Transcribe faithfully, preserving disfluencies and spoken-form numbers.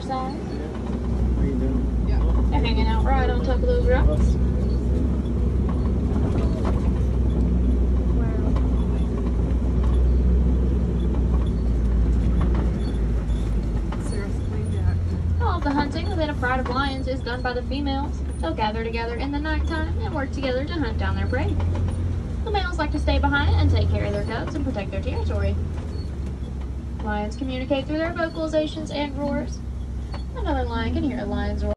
side. How you doing? Yeah. They're hanging out right on top of those rocks. All of the hunting within a pride of lions is done by the females. They'll gather together in the nighttime and work together to hunt down their prey. The males like to stay behind and take care of their cubs and protect their territory. Lions communicate through their vocalizations and roars. Another lion can hear a lion's roar.